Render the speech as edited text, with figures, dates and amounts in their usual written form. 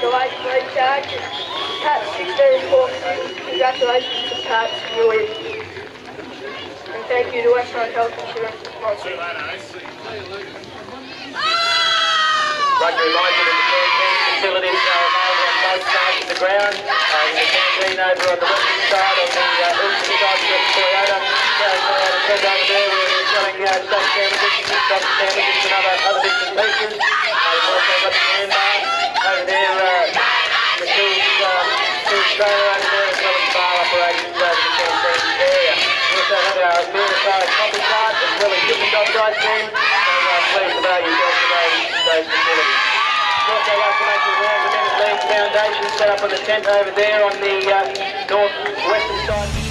Lyden recharge. Pat 1646. Congratulations to Pat, you win. And thank you to Western Health Insurance for sponsoring. Rugby reminds you that the canteen facilities are available on both sides of the ground. The canteen over on the western side, on the eastern side of the Toyota. Tent over there where they're selling steak sandwiches, sausage sandwiches and other bits and pieces. We've also got the can bar over there, the food trailer over there, as well as bar operations over the canteen area. We also have our beer-to-side coffee cart, as well as Dippin' Dogs ice cream. So please avail yourself to those facilities. We'd also like to make you aware of the Men's League Foundation set up on the tent over there on the north-western side.